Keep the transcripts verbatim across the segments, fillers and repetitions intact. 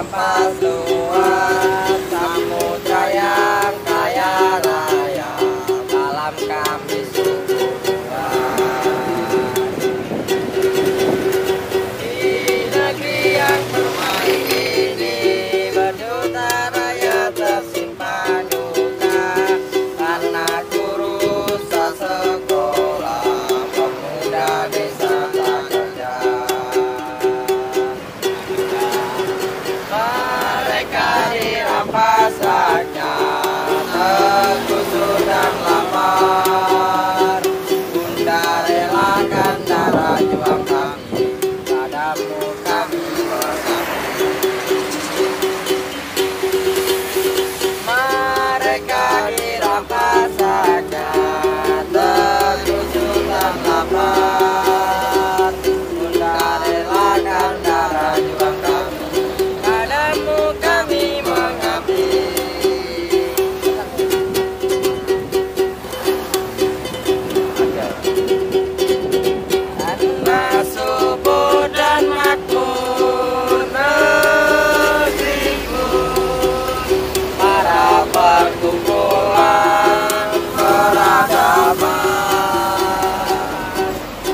dirampas luas, samudra yang kaya raya, malam kami syukuran. Di negeri yang permai ini, berjuta rakyat tersimpan duka, karena kurus sekolah, pemuda desa tak kerja. Mereka dirampas haknya, tergusur dan lapar. Bunda relakan darah juang kami, padamu kami bersatu. Mereka dirampas haknya, tergusur dan lapar. Bunda relakan darah juang kami, padamu kami mengabdi. Karena subur dan makmur negeriku, para perkumpulan peradaban,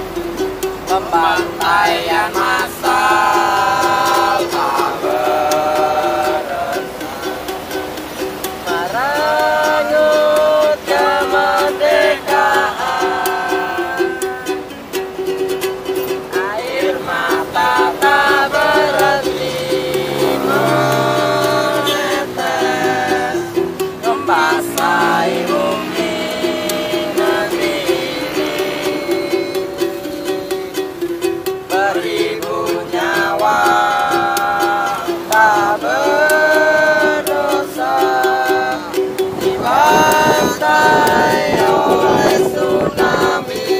pembantaian massal tak berhenti, merenggut kemerdekaan. Air mata tak berhenti menetes, membasahi bumi negeri ini. Beribu nyawa tak berdosa dibantai oleh tsunami.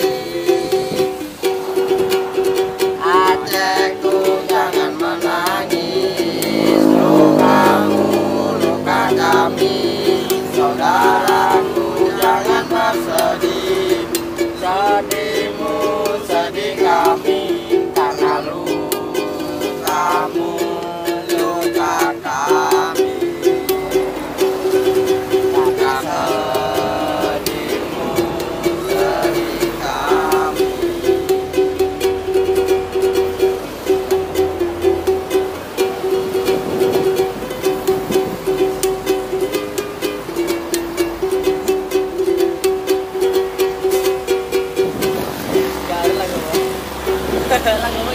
Acehku jangan menangis, lukamu luka kami. Saudaraku jangan bersedih, sedihmu sedih kami. Karena lukamu luka kami, karena sedihmu sedih kami. Gak ada lagu. Lagu